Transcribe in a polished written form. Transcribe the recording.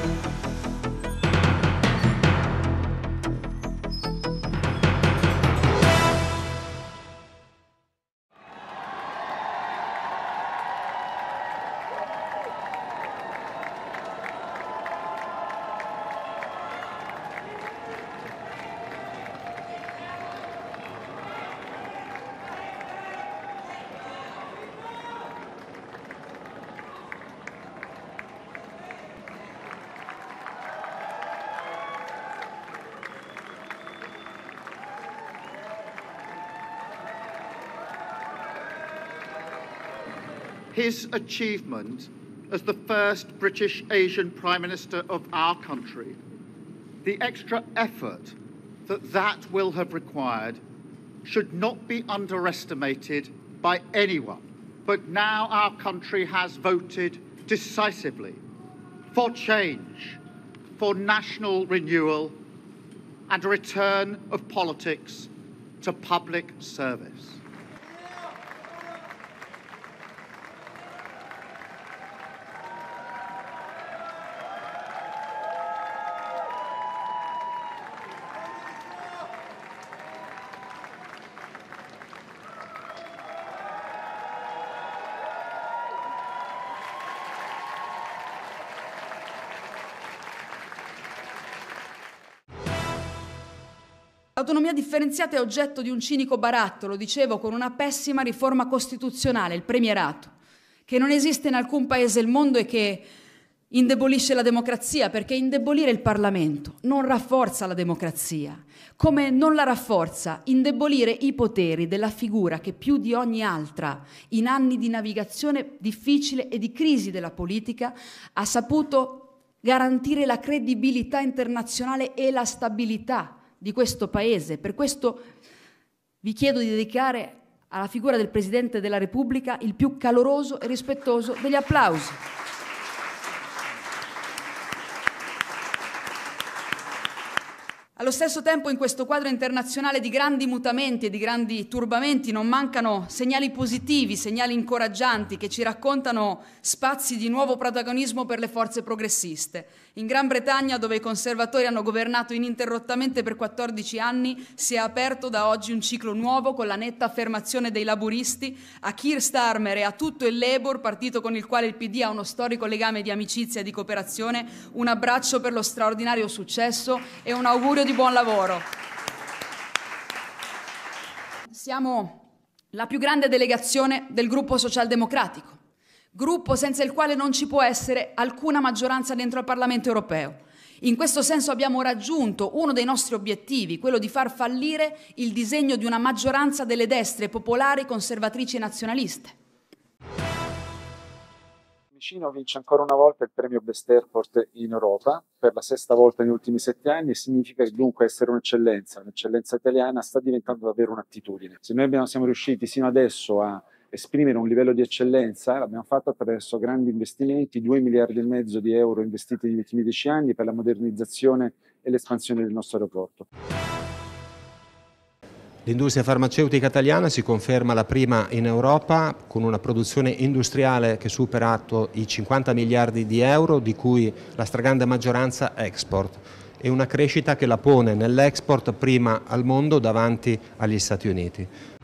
His achievement as the first British Asian Prime Minister of our country, the extra effort that will have required, should not be underestimated by anyone. But now our country has voted decisively for change, for national renewal, and a return of politics to public service. L'autonomia differenziata è oggetto di un cinico baratto, lo dicevo, con una pessima riforma costituzionale, il premierato, che non esiste in alcun paese del mondo e che indebolisce la democrazia, perché indebolire il Parlamento non rafforza la democrazia, come non la rafforza indebolire i poteri della figura che più di ogni altra, in anni di navigazione difficile e di crisi della politica, ha saputo garantire la credibilità internazionale e la stabilità di questo Paese. Per questo vi chiedo di dedicare alla figura del Presidente della Repubblica il più caloroso e rispettoso degli applausi. Allo stesso tempo, in questo quadro internazionale di grandi mutamenti e di grandi turbamenti, non mancano segnali positivi, segnali incoraggianti che ci raccontano spazi di nuovo protagonismo per le forze progressiste. In Gran Bretagna, dove i conservatori hanno governato ininterrottamente per 14 anni, si è aperto da oggi un ciclo nuovo con la netta affermazione dei laburisti. A Keir Starmer e a tutto il Labour, partito con il quale il PD ha uno storico legame di amicizia e di cooperazione, un abbraccio per lo straordinario successo e un augurio di buon lavoro. Siamo la più grande delegazione del gruppo socialdemocratico, gruppo senza il quale non ci può essere alcuna maggioranza dentro al Parlamento europeo. In questo senso abbiamo raggiunto uno dei nostri obiettivi, quello di far fallire il disegno di una maggioranza delle destre popolari, conservatrici e nazionaliste. Fiumicino vince ancora una volta il premio Best Airport in Europa, per la 6ª volta negli ultimi 7 anni, e significa che dunque essere un'eccellenza italiana sta diventando davvero un'attitudine. Se noi siamo riusciti sino adesso a esprimere un livello di eccellenza, l'abbiamo fatto attraverso grandi investimenti, 2,5 miliardi di euro investiti negli ultimi 10 anni per la modernizzazione e l'espansione del nostro aeroporto. L'industria farmaceutica italiana si conferma la prima in Europa, con una produzione industriale che supera i 50 miliardi di euro, di cui la stragrande maggioranza export, e una crescita che la pone nell'export prima al mondo davanti agli Stati Uniti.